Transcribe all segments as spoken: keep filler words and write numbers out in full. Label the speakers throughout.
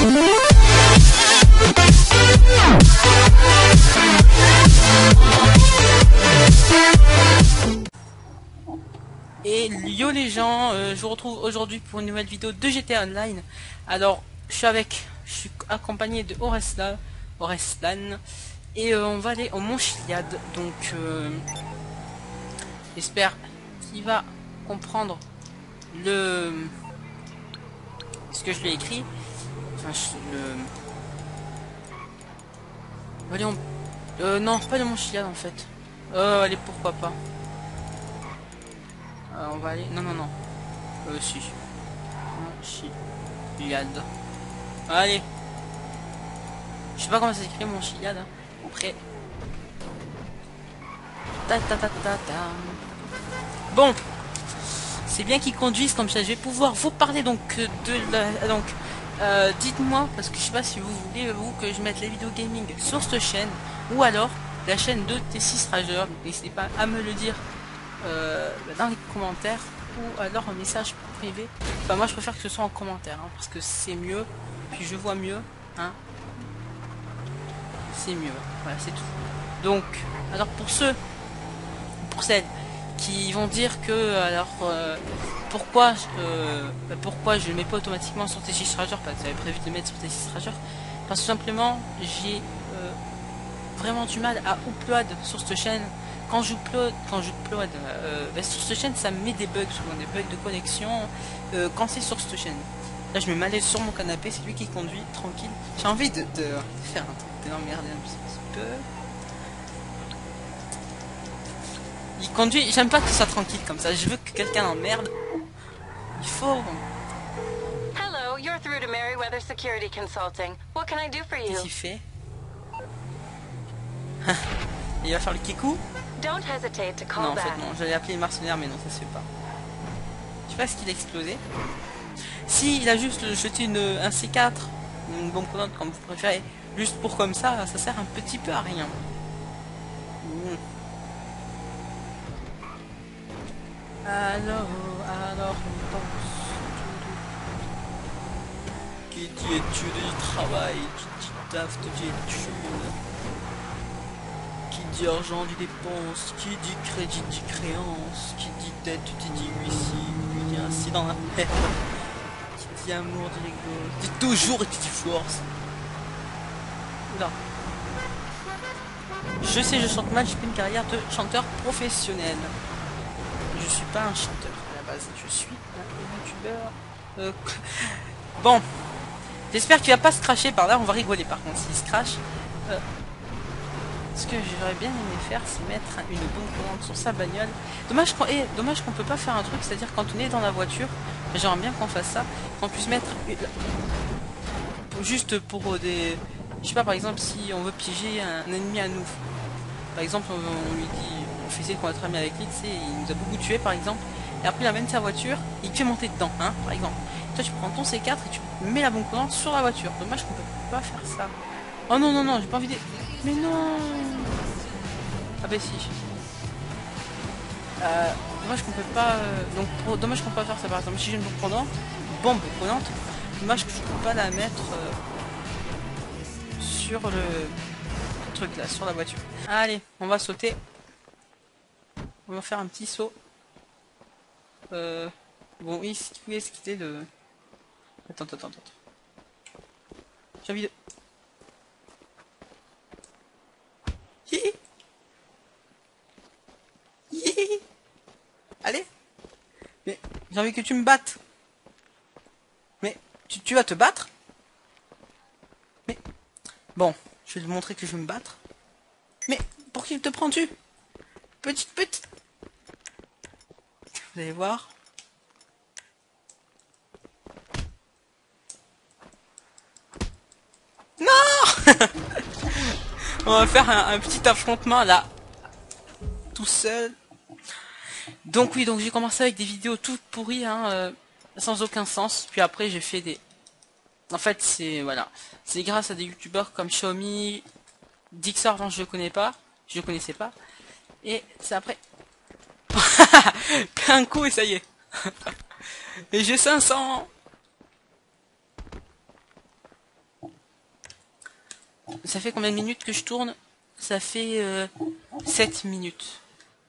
Speaker 1: Et yo les gens, euh, je vous retrouve aujourd'hui pour une nouvelle vidéo de G T A Online. Alors, je suis avec, je suis accompagné de Oreslan, Oreslan et euh, on va aller au Mont Chiliad. Donc, euh, j'espère qu'il va comprendre le ce que je lui ai écrit. Enfin, je, le. Allez, on... euh, non, pas le Mont Chiliad en fait. Euh, allez, pourquoi pas. Euh, on va aller. Non, non, non. Euh, si. Chiliad. Allez. Je sais pas comment ça s'écrit mon Chiliad. Hein. Après. Ta ta ta ta ta. Bon. C'est bien qu'ils conduisent comme ça. Je vais pouvoir vous parler donc de la. Donc. Euh, dites-moi, parce que je sais pas si vous voulez vous que je mette les vidéos gaming sur cette chaîne ou alors la chaîne de T six Rageur. N'hésitez pas à me le dire euh, dans les commentaires ou alors en message privé. Enfin, moi je préfère que ce soit en commentaire hein, parce que c'est mieux, puis je vois mieux. Hein. C'est mieux. Voilà, c'est tout. Donc, alors pour ceux, pour celles qui vont dire que alors euh, pourquoi euh, pourquoi je ne mets pas automatiquement sur T six Rageur, parce que j'avais prévu de mettre sur T six Rageur, parce que simplement j'ai euh, vraiment du mal à upload sur cette chaîne. Quand je upload, quand je upload euh, ben sur cette chaîne, ça me met des bugs, souvent des bugs de connexion euh, quand c'est sur cette chaîne. Là je me malaise sur mon canapé, c'est lui qui conduit tranquille. J'ai envie de, de faire un truc, de l'emmerder un petit peu. Il conduit, j'aime pas que ce soit tranquille comme ça, je veux que quelqu'un l'emmerde. Il faut...
Speaker 2: Hello, you're through to Merryweather Security Consulting. What can I do for you?
Speaker 1: Qu'est-ce qu'il fait? Il va faire le kikou?
Speaker 2: Don't hesitate to call
Speaker 1: Non, en
Speaker 2: back.
Speaker 1: fait non, j'allais appeler les mercenaires mais non, ça se fait pas. Je sais pas ce qu'il a explosé. Si, il a juste jeté une, un C quatre, une bombe coulante comme vous préférez, juste pour comme ça, ça sert un petit peu à rien. Mmh. Alors, alors on pense. Qui dit études dit travail, qui dit taf dit études. Qui dit argent dit dépense, qui dit crédit dit créance, qui dit dette dit huissier, qui dit ainsi dans la tête, qui dit amour dit rigole, dit toujours et qui dit force. Oula. Je sais, je chante mal, j'ai fait une carrière de chanteur professionnel. Je suis pas un chanteur à la base, je suis un youtubeur. Euh... Bon, j'espère qu'il va pas se cracher par là, on va rigoler par contre s'il se crache. Euh... Ce que j'aurais bien aimé faire, c'est mettre une bombe coulante sur sa bagnole. Dommage qu'on eh, dommage qu'on peut pas faire un truc, c'est-à-dire quand on est dans la voiture, j'aimerais bien qu'on fasse ça, qu'on puisse mettre une... juste pour des... Je sais pas, par exemple, si on veut piéger un, un ennemi à nous. Par exemple, on, on lui dit... On fait essayer qu'on va être ami avec lui, tu sais, il nous a beaucoup tué par exemple, et après il amène sa voiture, et il te fait monter dedans, hein, par exemple. Toi tu prends ton C quatre et tu mets la bombe coulante sur la voiture. Dommage qu'on peut pas faire ça. Oh non non non, j'ai pas envie de... Mais non. Ah bah si. Euh, dommage qu'on peut pas... Euh, donc pour... dommage qu'on peut pas faire ça par exemple. Si j'ai une bombe coulante, bombe coulante, dommage que je peux pas la mettre euh, sur le truc là, sur la voiture. Allez, on va sauter. On va faire un petit saut. Euh, bon, oui, où est-ce qu'il est le... Attends, attends, attends. J'ai envie de... Hi Hi Allez. Mais j'ai envie que tu me battes. Mais tu, tu vas te battre? Mais... Bon, je vais te montrer que je vais me battre. Mais pour qui te prends-tu? Petite petite. Vous allez voir. Non. On va faire un, un petit affrontement là. Tout seul. Donc oui, donc j'ai commencé avec des vidéos toutes pourries, hein, euh, sans aucun sens. Puis après j'ai fait des... En fait c'est... Voilà. C'est grâce à des youtubeurs comme Xiaomi, Dixar, dont je ne connais pas. Je ne connaissais pas. Et c'est après... un coup et ça y est. Et j'ai cinq cents. Ça fait combien de minutes que je tourne? Ça fait euh, sept minutes.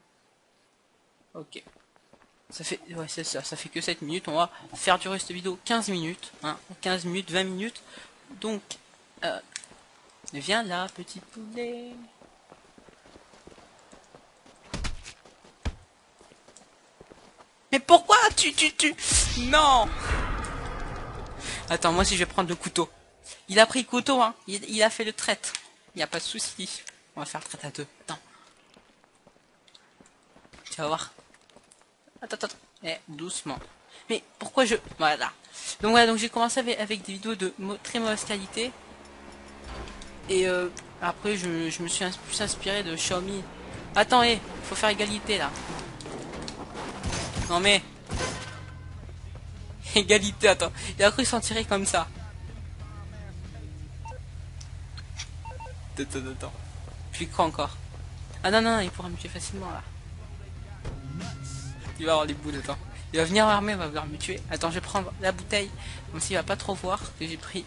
Speaker 1: Ok. Ça fait, ouais, c'est ça, ça fait que sept minutes. On va faire durer cette vidéo quinze minutes. Hein, quinze minutes, vingt minutes. Donc, euh, viens là, petit poulet. Mais pourquoi tu, tu, tu... Non. Attends, moi si je vais prendre le couteau. Il a pris le couteau, hein. Il, il a fait le traite. Il n'y a pas de souci. On va faire le traite à deux. Attends. Tu vas voir. Attends, attends. Eh, doucement. Mais pourquoi je... Voilà. Donc voilà, donc j'ai commencé avec, avec des vidéos de très mauvaise qualité. Et euh, après, je, je me suis ins plus inspiré de Xiaomi. Attends, eh, faut faire égalité, là. Non mais... Égalité, attends. Il a cru s'en tirer comme ça. Attends, attends, attends. Puis quoi encore? Ah non, non, il pourra me tuer facilement, là. Il va avoir les boules, attends. Il va venir armé, il va vouloir me tuer. Attends, je vais prendre la bouteille. Comme s'il va pas trop voir que j'ai pris.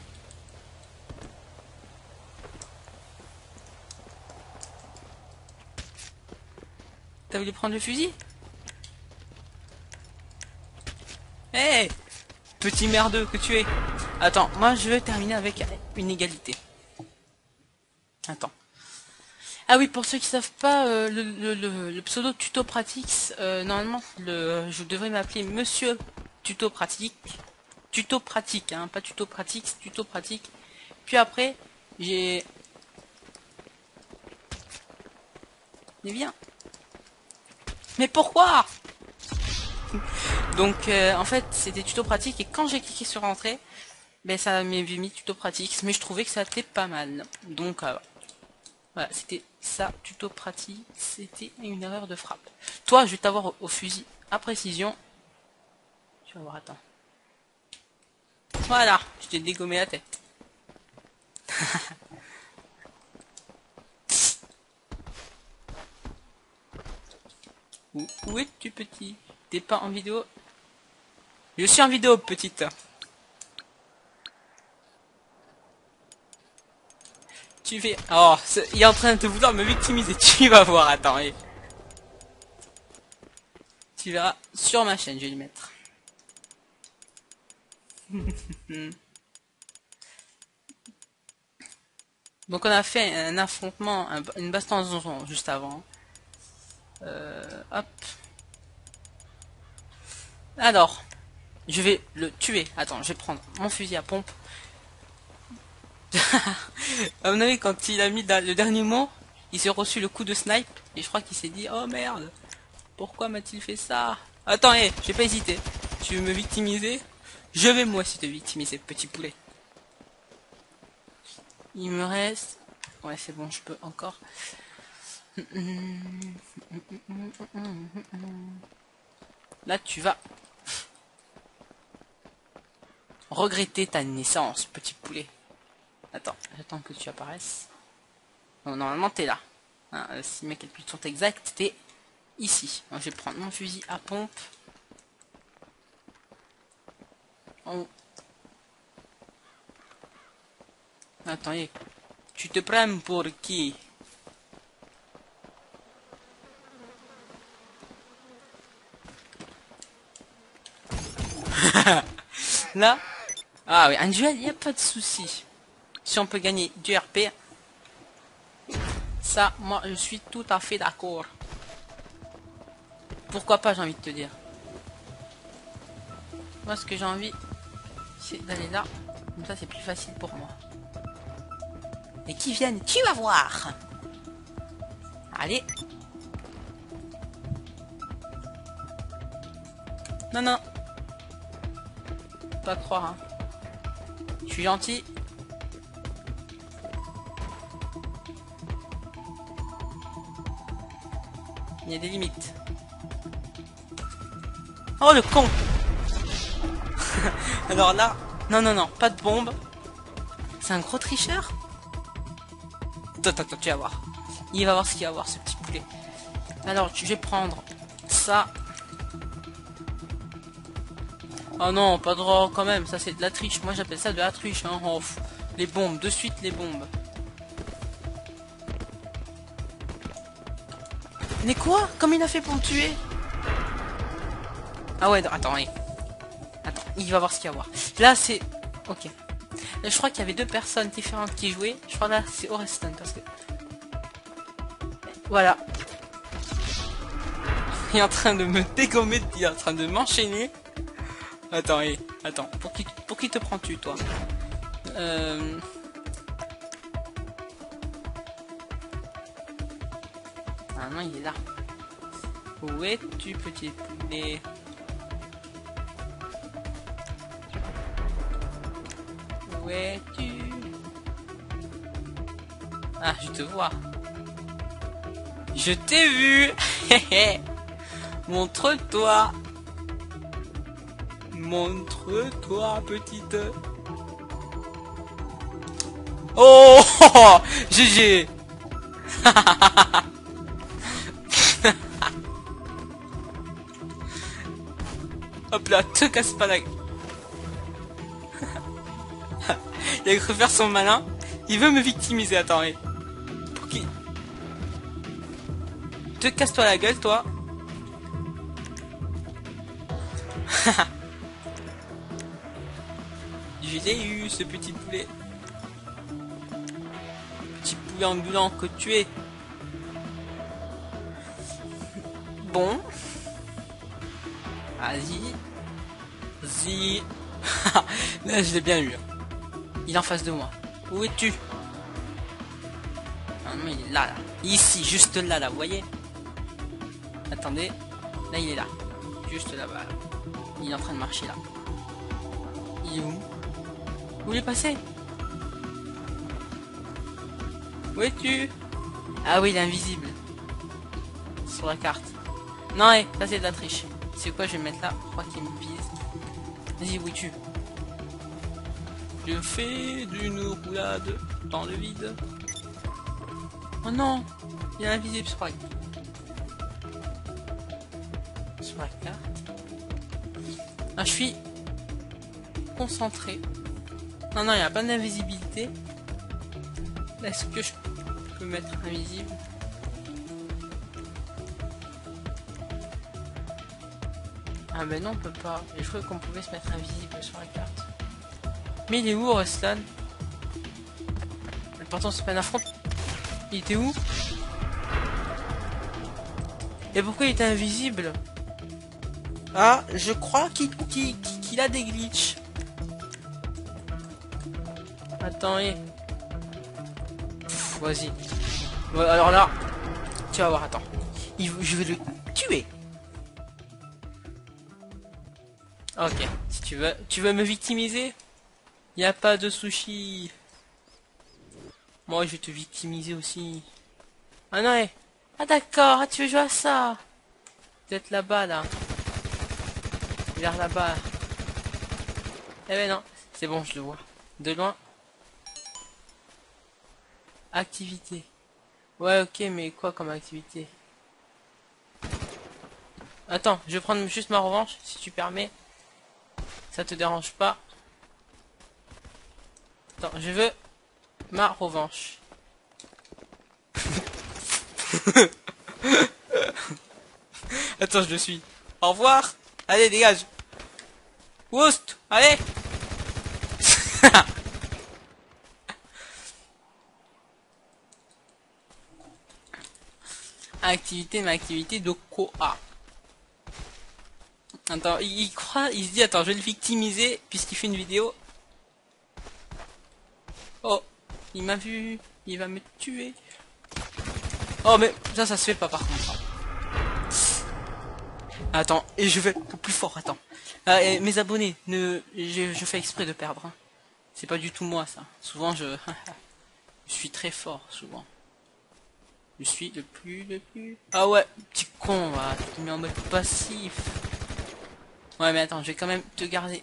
Speaker 1: T'as voulu prendre le fusil? Hé hey, petit merdeux que tu es. Attends, moi je vais terminer avec une égalité. Attends. Ah oui, pour ceux qui savent pas, euh, le, le, le, le pseudo Tuto Pratix, euh, normalement, le, je devrais m'appeler Monsieur Tuto Pratique. Tuto Pratique, hein, pas Tuto Pratix, Tuto Pratique. Puis après, j'ai... Mais viens. Mais pourquoi? Donc, euh, en fait, c'était Tuto Pratique, et quand j'ai cliqué sur Entrée, ben ça m'avait mis Tuto Pratique, mais je trouvais que ça était pas mal. Donc, euh, voilà, c'était ça, Tuto Pratique, c'était une erreur de frappe. Toi, je vais t'avoir au, au fusil à précision. Tu vas voir, attends. Voilà, je t'ai dégommé la tête. où, où es-tu, petit? T'es pas en vidéo? Je suis en vidéo, petite. Tu fais... Oh, il est en train de vouloir me victimiser. Tu vas voir, attends. Et... Tu verras sur ma chaîne, je vais le mettre. Donc on a fait un affrontement, un, une baston en zonzon juste avant. Euh, hop. Alors, je vais le tuer. Attends, je vais prendre mon fusil à pompe. À mon avis, quand il a mis le dernier mot, il s'est reçu le coup de snipe. Et je crois qu'il s'est dit, oh merde, pourquoi m'a-t-il fait ça? Attends, hé, j'ai pas hésité. Tu veux me victimiser? Je vais moi aussi te victimiser, petit poulet. Il me reste... Ouais, c'est bon, je peux encore... Là, tu vas... regretter ta naissance, petit poulet. Attends, j'attends que tu apparaisses. Bon, normalement, t'es là. Hein, si mes calculs sont exacts, t'es ici. Donc, je vais prendre mon fusil à pompe. Oh. Attends, tu te prends pour qui? Là? Ah oui, un duel, il n'y a pas de souci. Si on peut gagner du R P, ça, moi, je suis tout à fait d'accord. Pourquoi pas, j'ai envie de te dire. Moi, ce que j'ai envie, c'est d'aller là. Comme ça, c'est plus facile pour moi. Et qui viennent, tu vas voir. Allez. Non, non. Pas croire, hein. Je suis gentil. Il y a des limites. Oh, le con. Alors là, non, non, non, pas de bombe. C'est un gros tricheur. Attends, attends, tu vas voir. Il va voir ce qu'il va voir, ce petit poulet. Alors, je vais prendre ça. Oh non, pas drôle quand même, ça c'est de la triche. Moi j'appelle ça de la triche. Hein. Oh, les bombes, de suite les bombes. Mais quoi? Comme il a fait pour me tuer? Ah ouais, attends, oui. Attends, il va voir ce qu'il va voir. Là, c'est... Ok. Là, je crois qu'il y avait deux personnes différentes qui jouaient. Je crois là, c'est Oreston, parce que... Voilà. Il est en train de me dégommer, il est en train de m'enchaîner. Attends, hé, attends. Pour qui, pour qui te prends-tu, toi? Euh... Ah non, il est là. Où es-tu, petit poulet? Où es-tu? Ah, je te vois. Je t'ai vu. Montre-toi. Montre-toi, petite. Oh, G G. Hop là, te casse pas la... Il a cru faire son malin. Il veut me victimiser, attends, mais... Pour qui... Te casse-toi la gueule, toi. Je l'ai eu, ce petit poulet. Petit poulet ambulant que tu es. Bon. Vas-y. Vas-y. Là, je l'ai bien eu. Il est en face de moi. Où es-tu? Ah non, il est là, là. Ici, juste là, là, vous voyez? Attendez. Là, il est là. Juste là-bas. Là. Il est en train de marcher, là. Il est où? Où il est passé? Où es-tu? Ah oui, il est invisible. Sur la carte. Non, hé, ça c'est de la triche. C'est quoi, je vais me mettre là. Je crois qu'il me vise. Vas-y, où es-tu? Je fais d'une roulade dans le vide. Oh non, il est invisible sur la sur la carte. Ah, je suis concentré. Non, non, il n'y a pas d'invisibilité. Est-ce que je peux mettre invisible? Ah ben non, on peut pas. Je croyais qu'on pouvait se mettre invisible sur la carte. Mais il est où, Ruslan? Pourtant, c'est pas un affront. Il était où? Et pourquoi il était invisible? Ah, je crois qu'il qu'il, qu'il a des glitches. Attends, et... Vas-y. Alors là, tu vas voir, attends. Il, je vais le tuer. Ok, si tu veux, tu veux me victimiser? Y a pas de sushi. Moi, je vais te victimiser aussi. Ah non, eh. Ah d'accord, ah, tu veux jouer à ça? Peut-être là-bas, là. Vers là-bas. Eh ben non, c'est bon, je le vois. De loin. Activité. Ouais, ok, mais quoi comme activité? Attends, je vais prendre juste ma revanche, si tu permets. Ça te dérange pas? Attends, je veux ma revanche. Attends, je le suis. Au revoir. Allez, dégage. Woust, allez. Activité, ma activité de Koa. Attends, il, il croit, il se dit, attends, je vais le victimiser puisqu'il fait une vidéo. Oh, il m'a vu, il va me tuer. Oh, mais ça, ça se fait pas par contre. Attends, et je vais plus fort, attends. Ah, et mes abonnés, ne, je, je fais exprès de perdre. Hein. C'est pas du tout moi, ça. Souvent, je, je suis très fort, souvent. Je suis le plus, le plus... Ah ouais, petit con, là, tu te mets en mode passif. Ouais, mais attends, je vais quand même te garder.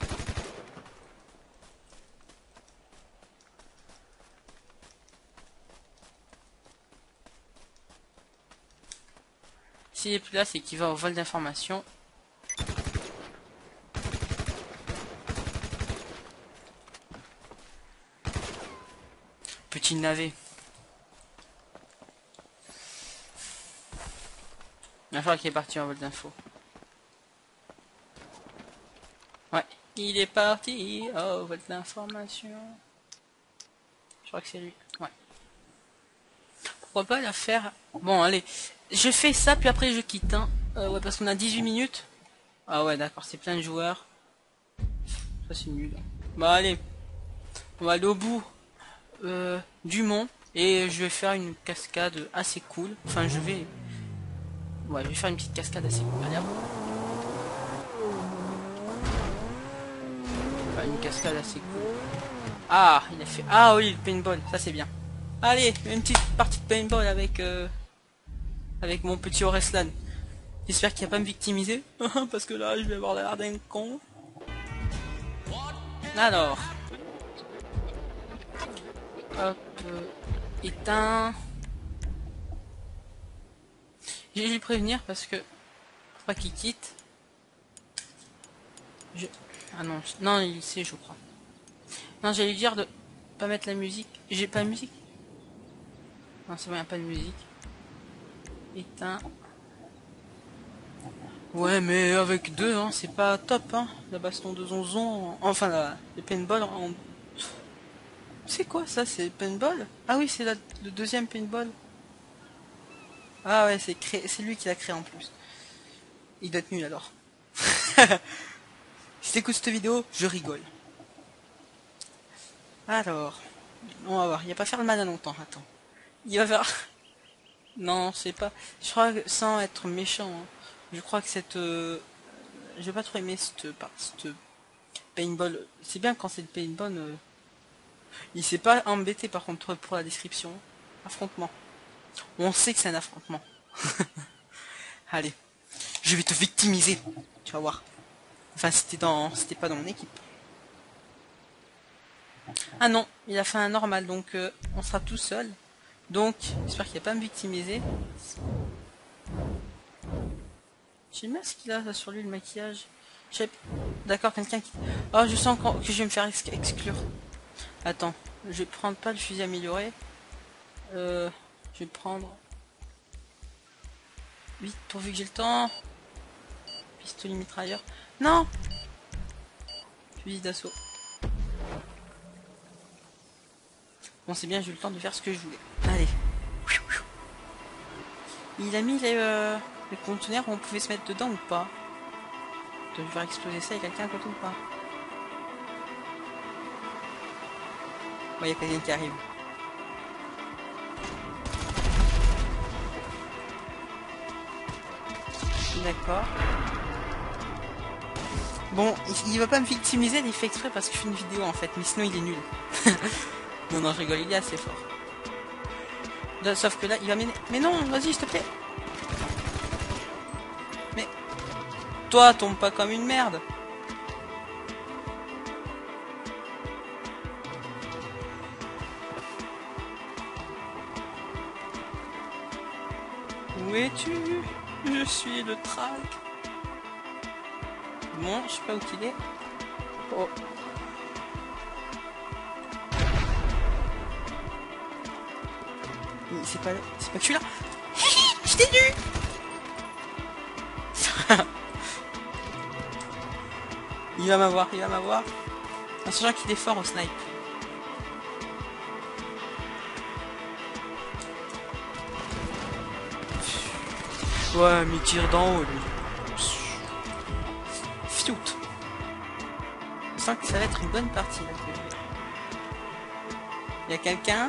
Speaker 1: S'il est plus là, c'est qu'il va au vol d'informations. Petit navet. Il va falloir qu'il est parti en vol d'info. Ouais, il est parti en vol d'information. Je crois que c'est lui. Ouais. Pourquoi pas la faire. Bon, allez. Je fais ça, puis après je quitte. Hein. Euh, ouais, parce qu'on a dix-huit minutes. Ah ouais, d'accord, c'est plein de joueurs. Ça, c'est nul. Bon, allez. On va aller au bout euh, du mont. Et je vais faire une cascade assez cool. Enfin, je vais... Ouais, je vais faire une petite cascade assez cool. Allez, hop. Enfin, une cascade assez cool. Ah, il a fait... Ah oui, le paintball. Ça, c'est bien. Allez, une petite partie de paintball avec... Euh, avec mon petit Oreslan. J'espère qu'il va pas me victimiser. Parce que là, je vais avoir l'air d'un con. Alors. Hop. Euh, éteint. J'ai dû le prévenir parce que... Faut pas qu'il quitte. Je... Ah non, non, il sait, je crois. Non, j'allais lui dire de pas mettre la musique. J'ai pas de musique. Non, c'est bon, il n'y a pas de musique. Éteint. Ouais, mais avec deux, hein, c'est pas top, hein. La baston de zonzon, enfin, la, le paintball en... C'est quoi ça, c'est paintball? Ah oui, c'est le deuxième paintball. Ah ouais, c'est créé, c'est lui qui l'a créé en plus. Il doit être nul alors. Si t'écoutes cette vidéo, je rigole. Alors, on va voir, il va pas faire le malin longtemps, attends. Il va faire... Non, c'est pas... Je crois que, sans être méchant, hein, je crois que cette... Euh... Je vais pas trop aimer cette... cette... paintball. C'est bien quand c'est le paintball... Euh... Il s'est pas embêté par contre pour la description. Affrontement. On sait que c'est un affrontement. Allez. Je vais te victimiser. Tu vas voir. Enfin, c'était dans... C'était pas dans mon équipe. Ah non, il a fait un normal, donc euh, on sera tout seul. Donc, j'espère qu'il va pas me victimiser. J'aime bien ce qu'il a sur lui, le maquillage. D'accord, quelqu'un qui... Oh, je sens que je vais me faire ex exclure. Attends, je vais prendre pas le fusil amélioré. Euh, je vais prendre... Vite, pourvu que j'ai le temps. Pistolet mitrailleur. Non! Fusil d'assaut. Bon, c'est bien, j'ai eu le temps de faire ce que je voulais. Allez. Il a mis les, euh, les conteneurs où on pouvait se mettre dedans ou pas? Je vais faire exploser ça, il y a quelqu'un à côté ou pas? Ouais, il y a quelqu'un qui arrive. D'accord. Bon, il, il va pas me victimiser, il fait exprès parce que je fais une vidéo en fait, mais sinon il est nul. Non, non, je rigole, il est assez fort. Là, sauf que là, il va m'énerver. Mais non, vas-y, s'il te plaît. Mais... Toi, tombe pas comme une merde. Où es-tu? Je suis le track. Bon, je sais pas où qu'il est. Oh. C'est pas, c'est pas que je suis là. Je t'ai vu. Il va m'avoir, il va m'avoir. En sachant qu'il est fort au snipe. Ouais, mais il tire d'en haut, lui. Fiout. Je sens que ça va être une bonne partie, là. Il y a quelqu'un?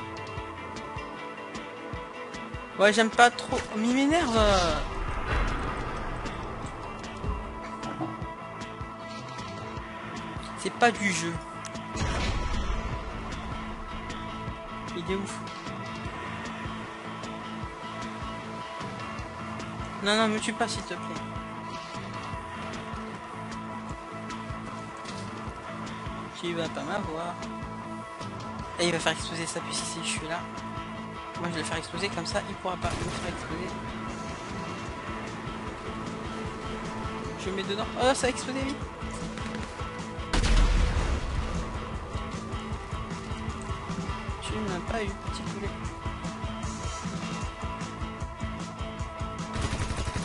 Speaker 1: Ouais, j'aime pas trop. Mais il m'énerve. C'est pas du jeu. Il est ouf. Non, non, me tue pas s'il te plaît. Tu vas pas m'avoir. Et il va faire exploser ça, puis si je suis là. Moi je vais le faire exploser comme ça, il pourra pas me faire exploser. Je le mets dedans. Oh, ça a explosé vite. Tu n'as pas eu, petit poulet.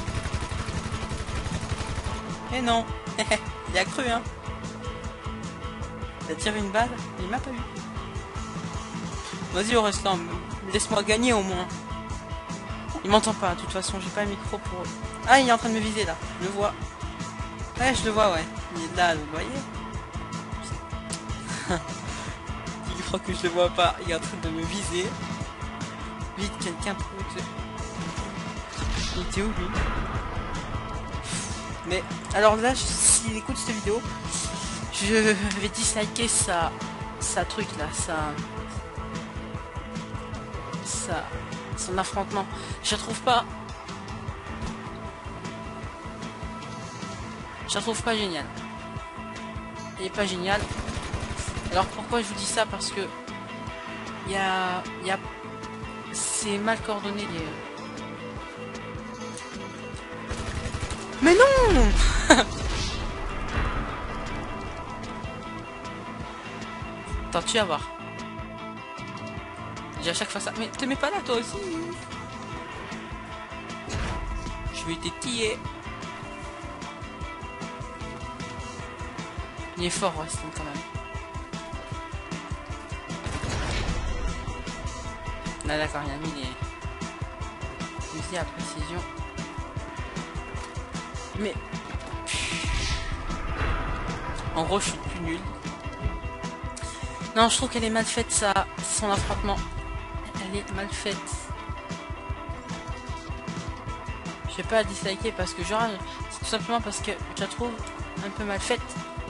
Speaker 1: Mais non. Il a cru, hein. Il a tiré une balle, il m'a pas eu. Vas-y, au restant, laisse-moi gagner au moins. Il m'entend pas, de toute façon, j'ai pas un micro pour... Ah, il est en train de me viser, là. Je le vois. Ouais, je le vois, ouais. Il est là, vous voyez. Il croit que je le vois pas. Il est en train de me viser. Vite, quelqu'un pour que... Il était où, lui? Mais, alors là, s'il écoute cette vidéo, je vais disliker sa... sa truc, là, sa... sa... son affrontement. Je la trouve pas... Je la trouve pas géniale. Elle est pas géniale. Alors pourquoi je vous dis ça? Parce que... Il y a... Il y a... C'est mal coordonné, les... Mais non. Attends, tu vas voir. J'ai à chaque fois ça. Mais te mets pas là, toi aussi. Je vais t'étiller. Il est fort, Weston, quand même. Là, d'accord, il a mis les... fusils à précision. Mais... En gros, je suis plus nul. Non, je trouve qu'elle est mal faite, ça, son affrontement. Elle est mal faite. Je vais pas la disliker parce que genre, c'est tout simplement parce que je la trouve un peu mal faite.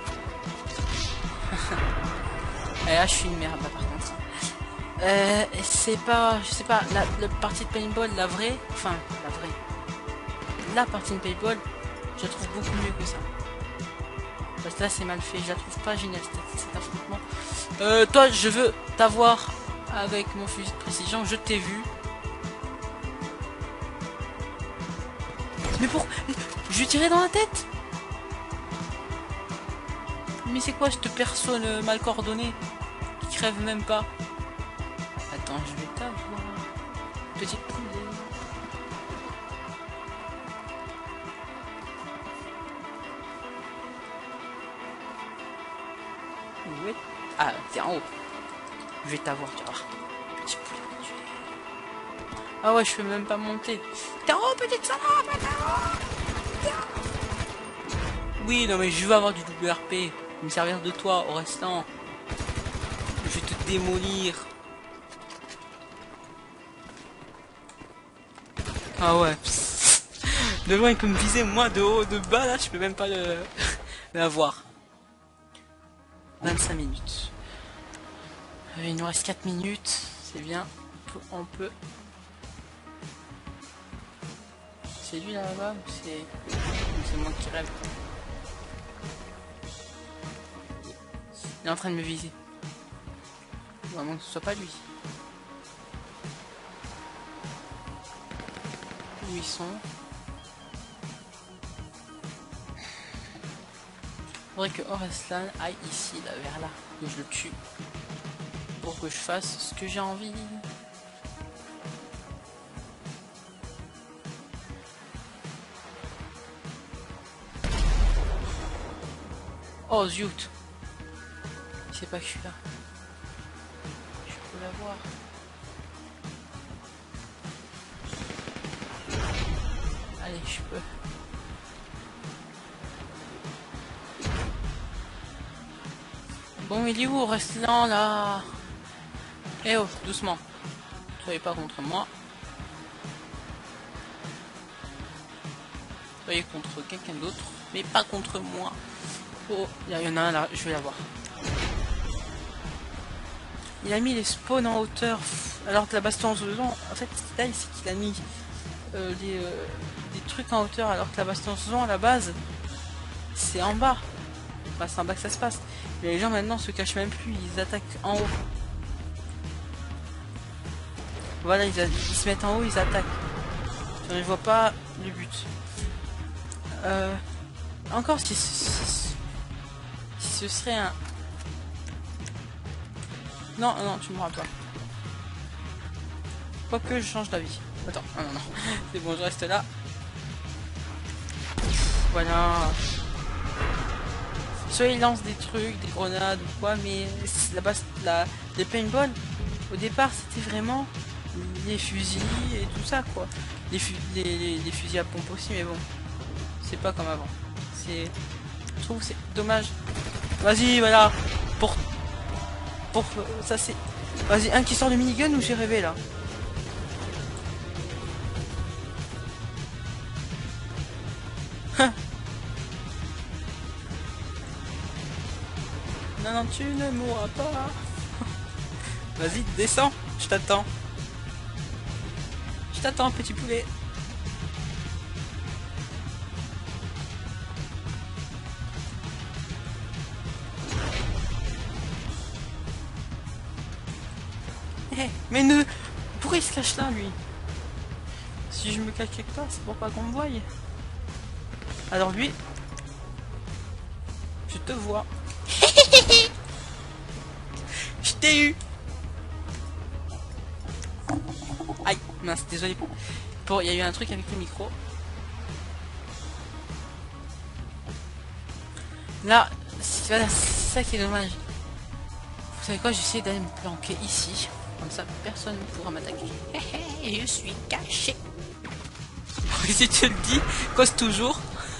Speaker 1: Et là, je suis une merde, là, par contre. Euh, c'est pas, je sais pas, la, la partie de paintball, la vraie, enfin, la vraie. La partie de paintball, je la trouve beaucoup mieux que ça. Parce que là, c'est mal fait, je la trouve pas géniale, cet, cet affrontement. Euh, toi, je veux t'avoir avec mon fusil de précision, je t'ai vu. Mais pour... Je lui tirais dans la tête. Mais c'est quoi cette personne mal coordonnée qui crève même pas? Attends, je vais t'avoir. Petite poulet. Où est... Ah, t'es en haut. Je vais t'avoir, tu vas voir. Petit poulet. Ah ouais, je peux même pas monter. T'es en haut, petite salope, t'es en haut. Oui, non mais je veux avoir du W R P. Me servir de toi au restant. Je vais te démolir. Ah ouais. De loin il peut me viser, moi de haut, de bas là, je peux même pas le l'avoir. vingt-cinq minutes. Il nous reste quatre minutes, c'est bien. On peut. C'est lui là-bas ou c'est. C'est moi qui rêve. Il est en train de me viser. Vraiment que ce soit pas lui. Où ils sont? Faudrait que Oreslan aille ici, là, vers là, que je le tue. Pour que je fasse ce que j'ai envie. Oh zut! Je sais pas que je suis là. Je peux l'avoir. Allez, je peux. Bon, il est où, reste là, là. Eh oh, doucement. Soyez pas contre moi. Soyez contre quelqu'un d'autre, mais pas contre moi. Oh, il y en a un là, je vais l'avoir. Il a mis les spawns en hauteur, alors que la baston en saison, en fait, ce qu'il a, c'est qu'il a mis euh, des, euh, des trucs en hauteur, alors que la baston en saison, à la base, c'est en bas. Enfin, c'est en bas que ça se passe. Mais les gens maintenant se cachent même plus, ils attaquent en haut. Voilà, ils, ils se mettent en haut, ils attaquent. Je ne vois pas le but. Euh, encore si, si, si, si ce serait un... Non, non, tu mourras pas. Quoique je change d'avis. Attends, non, non, non. C'est bon, je reste là. Voilà. soit il lance des trucs, des grenades ou quoi, mais la base, la, les paintball, au départ c'était vraiment les fusils et tout ça quoi. Les, fu les, les, les fusils à pompe aussi, mais bon, c'est pas comme avant. C'est, je trouve c'est dommage. Vas-y, voilà, pour, pour, ça c'est, vas-y, un qui sort le minigun ou j'ai rêvé là. Non, non, tu ne mourras pas. Vas-y, descends, je t'attends. Je t'attends, petit poulet. Eh, hey, mais ne... Pourquoi il se cache là, lui? Si je me cache quelque part, c'est pour pas qu'on me voie. Alors lui... Je te vois. Je t'ai eu. Aïe, mince, désolé. Bon, il y a eu un truc avec le micro. Là, c'est ça qui est dommage. Vous savez quoi, j'essaie d'aller me planquer ici. Comme ça, personne ne pourra m'attaquer. Je suis caché. Si tu le dis, cause toujours.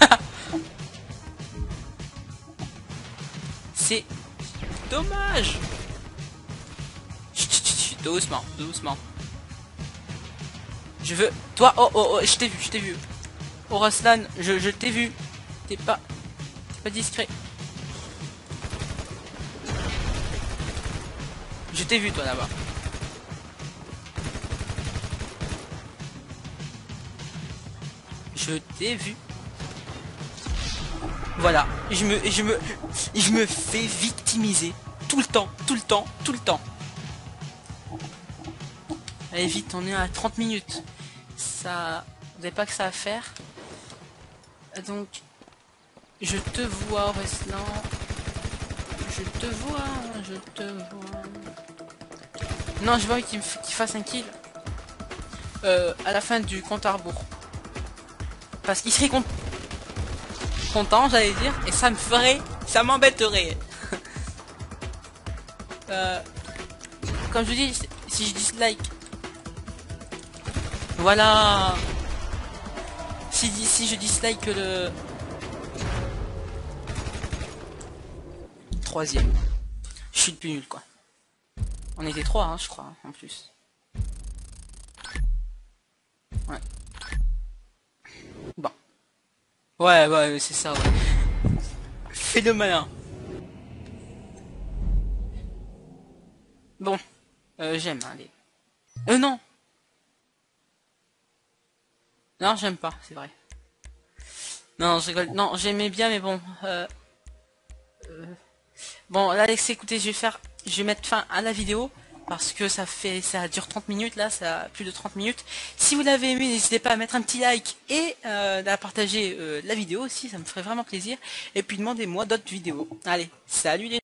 Speaker 1: C'est dommage. Chut, chut, chut, doucement, doucement. Je veux... Toi, oh, oh, oh, je t'ai vu, je t'ai vu. Oh, Raslan, je, je t'ai vu. T'es pas... T'es pas discret. Je t'ai vu, toi, là-bas. Je t'ai vu. Voilà. Je me... Je me... Je me fais victimiser. Tout le temps, tout le temps, tout le temps. Allez, vite, on est à trente minutes. Ça... Vous n'avez pas que ça à faire. Donc... Je te vois, Reslan. Je te vois, je te vois. Non, j'ai pas envie qu'il qu'il fasse un kill. Euh, à la fin du compte à rebours. Parce qu'il serait con content, j'allais dire, et ça me ferait... Ça m'embêterait. euh, comme je vous dis, si je dislike... Voilà. Si, si je dislike le... Troisième. Je suis le plus nul, quoi. On était trois, hein, je crois, en plus. Ouais. Bon. Ouais, ouais, c'est ça, ouais. Fais le malin. Bon. Euh, j'aime, allez. Euh, non. Non, j'aime pas, c'est vrai. Non, je rigole. Non, j'aimais bien, mais bon. Euh... Euh... Bon, là, Alex, écoutez, je vais faire... Je vais mettre fin à la vidéo. Parce que ça fait, ça dure trente minutes, là, ça a plus de trente minutes. Si vous l'avez aimé, n'hésitez pas à mettre un petit like et euh, à partager euh, la vidéo aussi, ça me ferait vraiment plaisir. Et puis demandez-moi d'autres vidéos. Allez, salut les